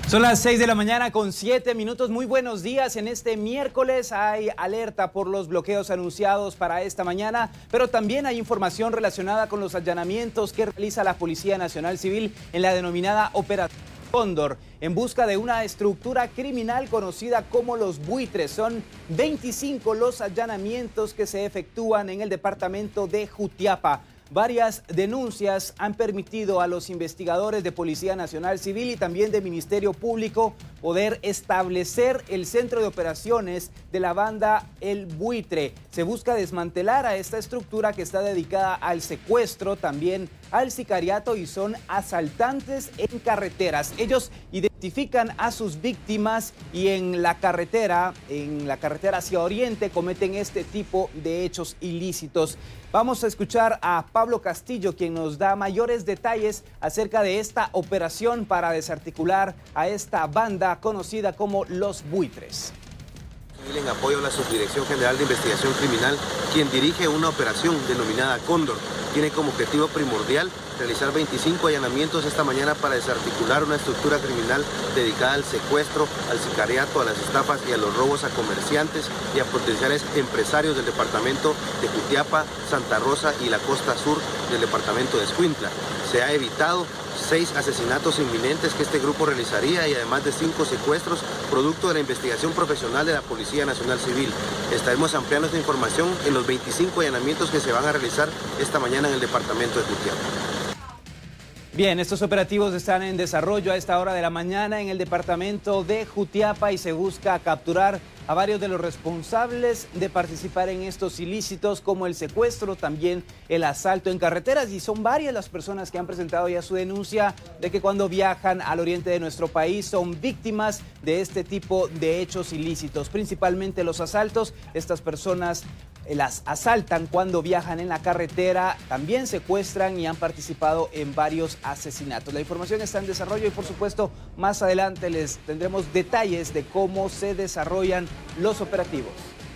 Son las 6 de la mañana con 7 minutos. Muy buenos días. En este miércoles hay alerta por los bloqueos anunciados para esta mañana, pero también hay información relacionada con los allanamientos que realiza la Policía Nacional Civil en la denominada Operación Cóndor, en busca de una estructura criminal conocida como los buitres. Son 25 los allanamientos que se efectúan en el departamento de Jutiapa. Varias denuncias han permitido a los investigadores de Policía Nacional Civil y también de Ministerio Público poder establecer el centro de operaciones de la banda El Buitre. Se busca desmantelar a esta estructura que está dedicada al secuestro, también al sicariato, y son asaltantes en carreteras. Ellos identifican a sus víctimas y en la carretera hacia Oriente cometen este tipo de hechos ilícitos. Vamos a escuchar a Pablo Castillo, quien nos da mayores detalles acerca de esta operación para desarticular a esta banda conocida como Los Buitres. En apoyo a la Subdirección General de Investigación Criminal, quien dirige una operación denominada Cóndor, tiene como objetivo primordial realizar 25 allanamientos esta mañana para desarticular una estructura criminal dedicada al secuestro, al sicariato, a las estafas y a los robos a comerciantes y a potenciales empresarios del departamento de Jutiapa, Santa Rosa y la costa sur del departamento de Escuintla. Se ha evitado 6 asesinatos inminentes que este grupo realizaría y además de 5 secuestros producto de la investigación profesional de la Policía Nacional Civil. Estaremos ampliando esta información en los 25 allanamientos que se van a realizar esta mañana en el departamento de Jutiapa. Bien, estos operativos están en desarrollo a esta hora de la mañana en el departamento de Jutiapa y se busca capturar a varios de los responsables de participar en estos ilícitos, como el secuestro, también el asalto en carreteras, y son varias las personas que han presentado ya su denuncia de que cuando viajan al oriente de nuestro país son víctimas de este tipo de hechos ilícitos, principalmente los asaltos. Estas personas las asaltan cuando viajan en la carretera, también secuestran y han participado en varios asesinatos. La información está en desarrollo y por supuesto más adelante les tendremos detalles de cómo se desarrollan los operativos.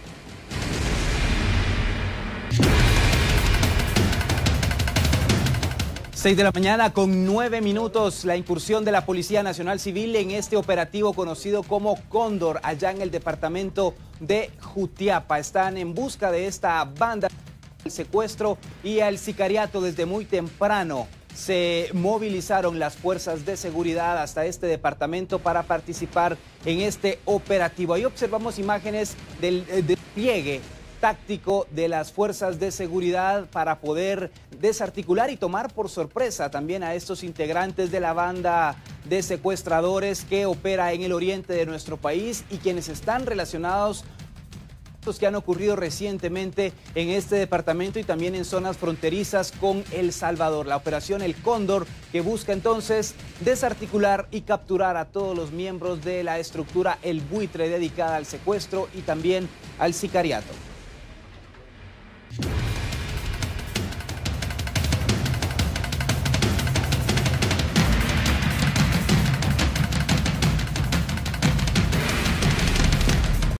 6 de la mañana con 9 minutos, la incursión de la Policía Nacional Civil en este operativo conocido como Cóndor, allá en el departamento de Jutiapa. Están en busca de esta banda, el secuestro y el sicariato. Desde muy temprano se movilizaron las fuerzas de seguridad hasta este departamento para participar en este operativo. Ahí observamos imágenes del despliegue táctico de las fuerzas de seguridad para poder desarticular y tomar por sorpresa también a estos integrantes de la banda de secuestradores que opera en el oriente de nuestro país y quienes están relacionados que han ocurrido recientemente en este departamento y también en zonas fronterizas con El Salvador. La operación El Cóndor, que busca entonces desarticular y capturar a todos los miembros de la estructura El Buitre dedicada al secuestro y también al sicariato.